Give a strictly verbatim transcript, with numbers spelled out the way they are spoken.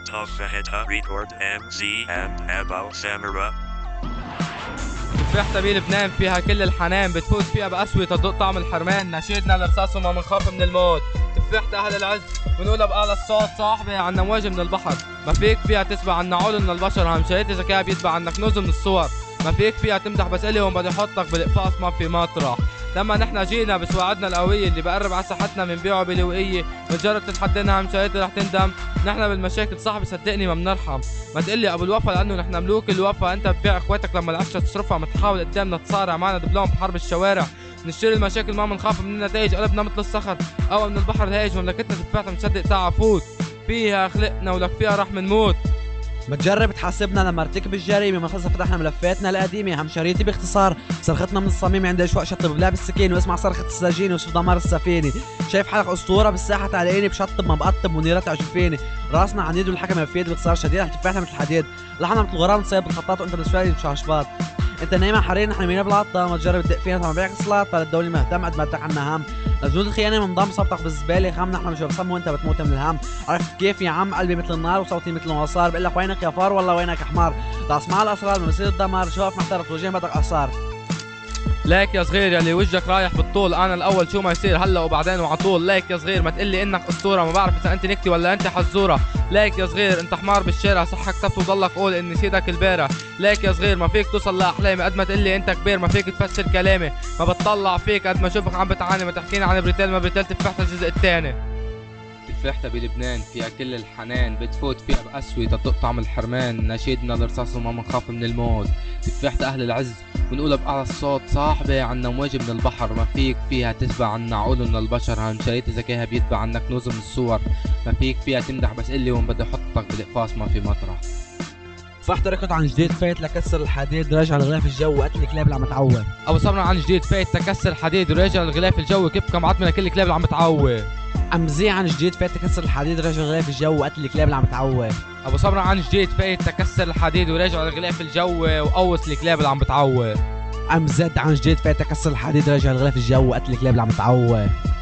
تفاحتها ريكورد ام زي اند ابو سامرة. تفاحتها بلبنان فيها كل الحنان، بتفوت فيها بقسوة تدوق طعم الحرمان، نشيدنا الرصاص وما منخاف من الموت. تفاحتها اهل العز بنقولها بأعلى الصوت، صاحبي عنا موجة من البحر، ما فيك فيها تسبع عنا عول من البشر، همشيتي ذكاء بيتبع عنا كنوز من الصور، ما فيك فيها تمدح بس الي وما بدي احطك بالقفاص ما في مطرح. لما نحن جينا بسواعدنا القوية اللي بقرب على صحتنا بنبيعه بلوقية، بتجرب تتحدينا همشيتي رح تندم، نحن بالمشاكل صاحبي صدقني ما بنرحم، ما تقلي ابو الوفا لانه نحن ملوك الوفا، انت ببيع اخواتك لما العشرة تصرفها، ما تحاول قدامنا تصارع معنا دبلوم بحرب الشوارع، نشتري المشاكل ما بنخاف من النتائج، قلبنا مثل الصخر اقوى من البحر الهايج، مملكتنا تفاحتها مصدق تعا فوت فيها خلقنا ولك فيها رح منموت. بتجرب تحاسبنا لما ارتكب الجريمه، ما خلص فتحنا ملفاتنا القديمه، هم شريتي باختصار صرختنا من الصميم عند شوق شطب بلاب السكين، واسمع صرخه السجين وشوف دمار السفينه، شايف حلق اسطوره بالساحه تعلقيني بشطب ما بقطب منيرات عجفيني، راسنا عنيد والحكم بفيد باختصار شديد، رح تفاحنا مثل الحديد، لحنا مثل الغرام نصيب بالخطاط وانت بالنسبه بشاشباط، انت نايم حرير نحن مين بلاطه، ما تجرب تدق فينا ما بيعك سلاطه، للدوله مهتم قد ما بدك عنا هم، لجنود الخيانه منضم صوتك بالزباله خام، نحن مش بصم وانت بتموت من الهم، عرفت كيف يا عم قلبي مثل النار وصوتي مثل ما صار، بقول لك وينك يا فار والله وينك يا حمار، اسمع الاسرار من مسير الدمار، شوف محترف وجين بدك اثار. ليك يا صغير يلي وجهك رايح بالطول، انا الاول شو ما يصير هلا وبعدين وعطول، ليك يا صغير ما تقلي انك اسطوره، ما بعرف اذا انت نكتي ولا انت حزوره، ليك يا صغير انت حمار بالشارع، صح كتبت وضلك قول اني سيدك البارع، ليك يا صغير ما فيك توصل لاحلامي قد ما تقلي انت كبير، ما فيك تفسر كلامي، ما بتطلع فيك قد ما اشوفك عم بتعاني، ما تحكيني عن بريتيل ما بريتيل تفاحتها الجزء الثاني. تفاحتها بلبنان فيها كل الحنان، بتفوت فيها بقسوة تدق طعم الحرمان، نشيدنا الرصاص وما منخاف من الموت. تفاحتها اهل العز بنقولها بأعلى الصوت، صاحبي عنا موجة من البحر، ما فيك فيها تتبع عنا عقول من البشر، هم شريت ذكاها بيتبع عنا كنوز من الصور، ما فيك فيها تمدح بس قلي وين بدي احطك بالقفاص ما في مطرح. فحت ركض عن جديد فايت لكسر الحديد، راجع لغلاف الجو وقتل الكلاب اللي عم تعوه. ابو صبرا عن جديد فايت تكسر الحديد وراجع للغلاف الجوي، كيف كم عظمه لكل الكلاب اللي عم تعوه. عم زي عن جديد فايت تكسر الحديد، راجع لغلاف الجو وقتل الكلاب اللي عم تعوه. ابو صبرا عن جديد فايت تكسر الحديد وراجع للغلاف الجوي وقوص الكلاب اللي عم بتعوه. عم زد عن جديد فايت تكسر الحديد، راجع لغلاف الجو وقتل الكلاب اللي عم تعوه.